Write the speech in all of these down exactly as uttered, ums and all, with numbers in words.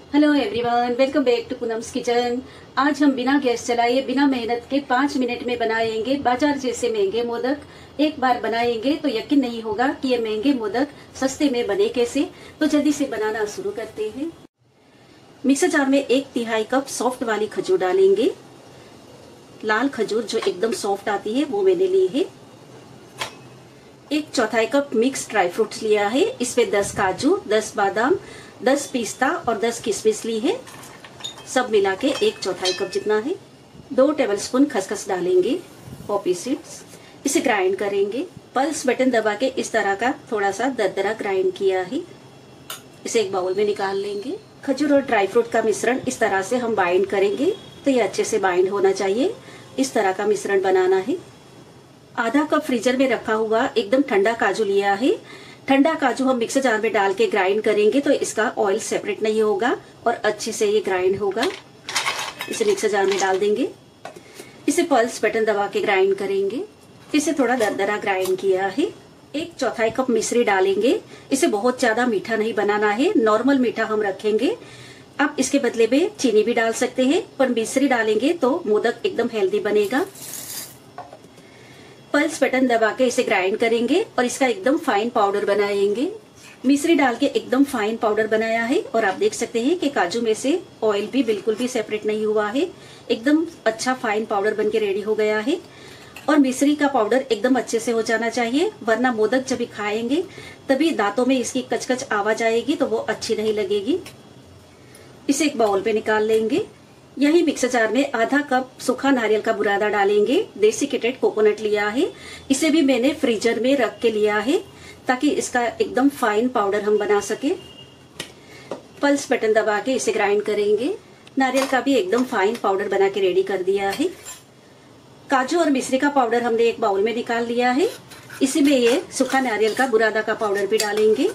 Hello everyone, welcome back to Poonam's kitchen. आज हम बिना गैस चलाए बिना मेहनत के पाँच मिनट में बनाएंगे बाजार जैसे महंगे मोदक। एक बार बनाएंगे तो यकीन नहीं होगा कि ये महंगे मोदक सस्ते में बने कैसे। तो जल्दी से बनाना शुरू करते हैं। मिक्सर जार में एक तिहाई कप सॉफ्ट वाली खजूर डालेंगे। लाल खजूर जो एकदम सॉफ्ट आती है वो मैंने ली है। एक चौथाई कप मिक्स ड्राई फ्रूट्स लिया है। इसमें दस काजू, दस बादाम, दस पिस्ता और दस किशमिश ली है। सब मिला के एक चौथाई कप जितना है। दो टेबलस्पून खसखस डालेंगे, पॉपी सीड्स। इसे ग्राइंड करेंगे। पल्स बटन दबा के इस तरह का थोड़ा सा दरदरा ग्राइंड किया है। इसे एक बाउल में निकाल लेंगे। खजूर और ड्राई फ्रूट का मिश्रण इस तरह से हम बाइंड करेंगे। तो ये अच्छे से बाइंड होना चाहिए। इस तरह का मिश्रण बनाना है। आधा कप फ्रीजर में रखा हुआ एकदम ठंडा काजू लिया है। ठंडा काजू हम मिक्सर जार में डाल के ग्राइंड करेंगे तो इसका ऑयल सेपरेट नहीं होगा और अच्छे से ये ग्राइंड होगा। इसे मिक्सर जार में डाल देंगे। इसे पल्स बटन दबा के ग्राइंड करेंगे। इसे थोड़ा दरदरा ग्राइंड किया है। एक चौथाई कप मिश्री डालेंगे। इसे बहुत ज्यादा मीठा नहीं बनाना है, नॉर्मल मीठा हम रखेंगे। आप इसके बदले में चीनी भी डाल सकते हैं, पर मिश्री डालेंगे तो मोदक एकदम हेल्दी बनेगा। पल्स बटन दबा के इसे ग्राइंड करेंगे और इसका एकदम फाइन पाउडर बनाएंगे। मिश्री डाल के एकदम फाइन पाउडर बनाया है और आप देख सकते हैं कि काजू में से ऑयल भी बिल्कुल भी सेपरेट नहीं हुआ है। एकदम अच्छा फाइन पाउडर बन के रेडी हो गया है। और मिश्री का पाउडर एकदम अच्छे से हो जाना चाहिए, वरना मोदक जब भी खाएंगे तभी दांतों में इसकी कचकच आवाज आएगी तो वो अच्छी नहीं लगेगी। इसे एक बाउल पे निकाल लेंगे। यही मिक्सर जार में आधा कप सूखा नारियल का बुरादा डालेंगे। डेसिकेटेड कोकोनट लिया है। इसे भी मैंने फ्रीजर में रख के लिया है ताकि इसका एकदम फाइन पाउडर हम बना सके। पल्स बटन दबा के इसे ग्राइंड करेंगे। नारियल का भी एकदम फाइन पाउडर बना के रेडी कर दिया है। काजू और मिश्री का पाउडर हमने एक बाउल में निकाल लिया है। इसी में ये सूखा नारियल का बुरादा का पाउडर भी डालेंगे।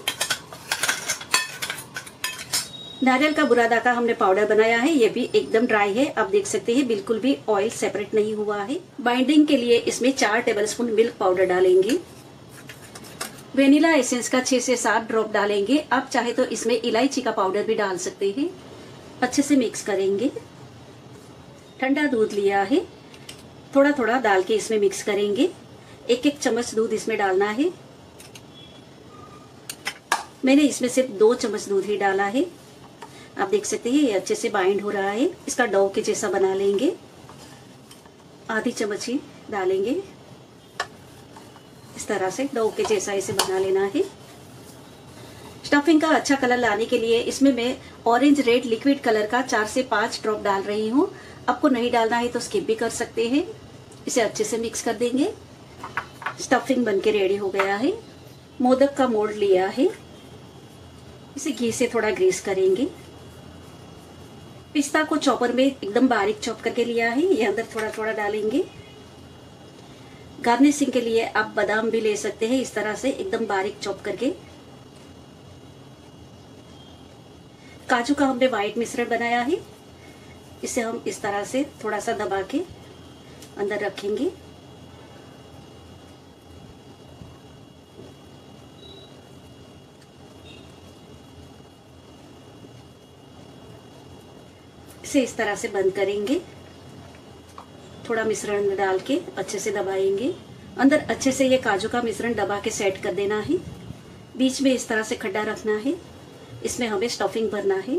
नारियल का बुरादा का हमने पाउडर बनाया है, ये भी एकदम ड्राई है। आप देख सकते हैं बिल्कुल भी ऑयल सेपरेट नहीं हुआ है। बाइंडिंग के लिए इसमें चार टेबलस्पून मिल्क पाउडर डालेंगे। वेनिला एसेंस का छह से सात ड्रॉप डालेंगे। आप चाहे तो इसमें इलायची का पाउडर भी डाल सकते हैं। अच्छे से मिक्स करेंगे। ठंडा दूध लिया है, थोड़ा थोड़ा डाल के इसमें मिक्स करेंगे। एक एक चम्मच दूध इसमें डालना है। मैंने इसमें सिर्फ दो चम्मच दूध ही डाला है। आप देख सकते हैं ये अच्छे से बाइंड हो रहा है। इसका डो के जैसा बना लेंगे। आधी चम्मच ही डालेंगे। इस तरह से डो के जैसा इसे बना लेना है। स्टफिंग का अच्छा कलर लाने के लिए इसमें मैं ऑरेंज रेड लिक्विड कलर का चार से पांच ड्रॉप डाल रही हूँ। आपको नहीं डालना है तो स्किप भी कर सकते हैं। इसे अच्छे से मिक्स कर देंगे। स्टफिंग बनके रेडी हो गया है। मोदक का मोल्ड लिया है। इसे घी से थोड़ा ग्रीस करेंगे। पिस्ता को चॉपर में एकदम बारीक चॉप करके लिया है, ये अंदर थोड़ा थोड़ा डालेंगे। गार्निशिंग के लिए आप बादाम भी ले सकते हैं, इस तरह से एकदम बारीक चॉप करके। काजू का हमने व्हाइट मिश्रण बनाया है। इसे हम इस तरह से थोड़ा सा दबा के अंदर रखेंगे। इसे इस तरह से बंद करेंगे। थोड़ा मिश्रण डाल के अच्छे से दबाएंगे। अंदर अच्छे से ये काजू का मिश्रण दबा के सेट कर देना है। बीच में इस तरह से खड्डा रखना है। इसमें हमें स्टफिंग भरना है।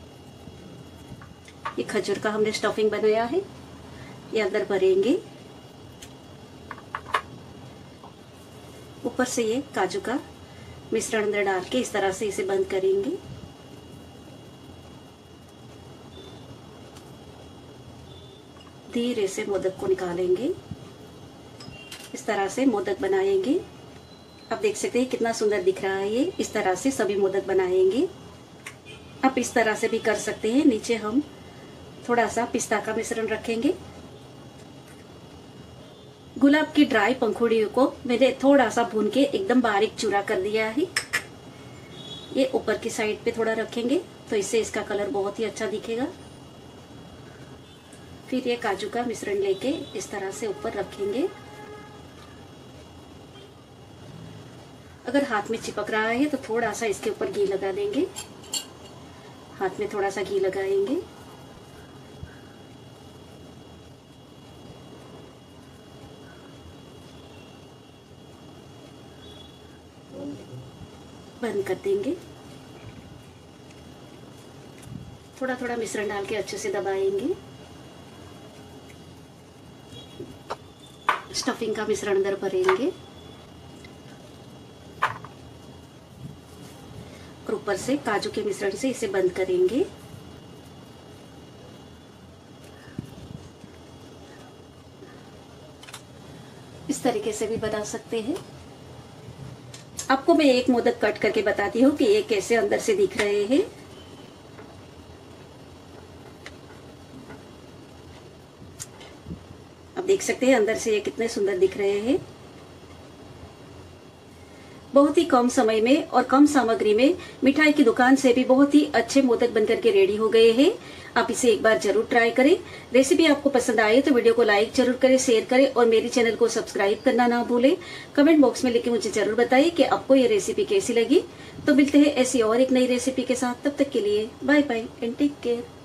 ये खजूर का हमने स्टफिंग बनाया है, ये अंदर भरेंगे। ऊपर से ये काजू का मिश्रण अंदर डाल के इस तरह से इसे बंद करेंगे। धीरे से मोदक को निकालेंगे। इस तरह से मोदक बनाएंगे। आप देख सकते हैं कितना सुंदर दिख रहा है ये। इस तरह से सभी मोदक बनाएंगे। आप इस तरह से भी कर सकते हैं। नीचे हम थोड़ा सा पिस्ता का मिश्रण रखेंगे। गुलाब की ड्राई पंखुड़ियों को मैंने थोड़ा सा भून के एकदम बारीक चूरा कर दिया है। ये ऊपर की साइड पे थोड़ा रखेंगे तो इससे इसका कलर बहुत ही अच्छा दिखेगा। फिर ये काजू का मिश्रण लेके इस तरह से ऊपर रखेंगे। अगर हाथ में चिपक रहा है तो थोड़ा सा इसके ऊपर घी लगा देंगे। हाथ में थोड़ा सा घी लगाएंगे। बंद कर देंगे। थोड़ा थोड़ा मिश्रण डाल के अच्छे से दबाएंगे। स्टफिंग का मिश्रण अंदर भरेंगे और ऊपर से काजू के मिश्रण से इसे बंद करेंगे। इस तरीके से भी बना सकते हैं। आपको मैं एक मोदक कट करके बताती हूँ कि ये कैसे अंदर से दिख रहे हैं। आप देख सकते हैं अंदर से ये कितने सुंदर दिख रहे हैं। बहुत ही कम समय में और कम सामग्री में मिठाई की दुकान से भी बहुत ही अच्छे मोदक बनकर के रेडी हो गए हैं। आप इसे एक बार जरूर ट्राई करें। रेसिपी आपको पसंद आए तो वीडियो को लाइक जरूर करें, शेयर करें और मेरे चैनल को सब्सक्राइब करना ना भूलें। कमेंट बॉक्स में लिख के मुझे जरूर बताइए कि आपको ये रेसिपी कैसी लगी। तो मिलते हैं ऐसी और एक नई रेसिपी के साथ। तब तक के लिए bye bye and take care.